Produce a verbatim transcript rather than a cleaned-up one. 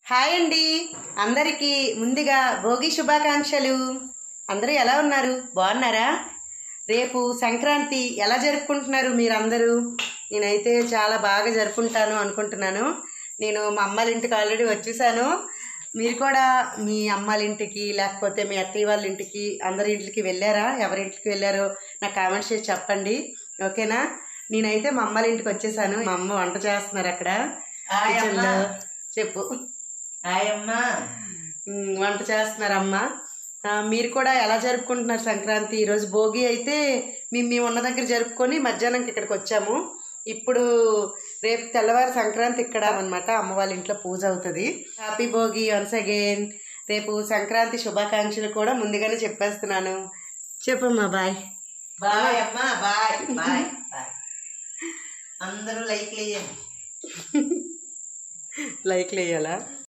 Hi అండి అందరికీ ముందుగా భోగి శుభాకాంక్షలు. అందరూ ఎలా ఉన్నారు? బాగున్నారా? రేపు సంక్రాంతి ఎలా జరుపుకుంటున్నారు మీరందరూ? నేనైతే చాలా బాగా జరుపుకుంటాను అనుకుంటున్నాను. నేను మా అమ్మాళ్ళ ఇంటికి ఆల్రెడీ వచ్చేసాను. మీరు కూడా మీ అమ్మాళ్ళ ఇంటికి లేకపోతే మీ అత్తయ్య వాళ్ళ ఇంటికి అందరి ఇంటికి వెళ్ళారా? ఎవరింటికి వెళ్ళారో నాకు కామెంట్స్ చేసి చెప్పండి, ఓకేనా? నేనైతే మా అమ్మాళ్ళ ఇంటికి వచ్చేసాను. మా అమ్మ వంట చేస్తున్నారు అక్కడ కిచెన్లో. చెప్పు. ఆయమ్మా వంట చేస్తున్నారమ్మా. మీరు కూడా ఎలా జరుపుకుంటున్నారు సంక్రాంతి? ఈరోజు భోగి అయితే మేము మేము ఉన్న దగ్గర జరుపుకొని మధ్యాహ్నంకి ఇక్కడికి వచ్చాము. ఇప్పుడు రేపు తెల్లవారు సంక్రాంతి ఇక్కడ అనమాట, అమ్మ వాళ్ళ ఇంట్లో పూజ అవుతుంది. Happy Bhogi once again. రేపు సంక్రాంతి శుభాకాంక్షలు కూడా ముందుగానే చెప్పేస్తున్నాను. చెప్పమ్మా. బాయ్ బాయ్ అమ్మా. Bye bye bye. అందరూ లైక్లు వేయండి. లైక్లు వేయాలా?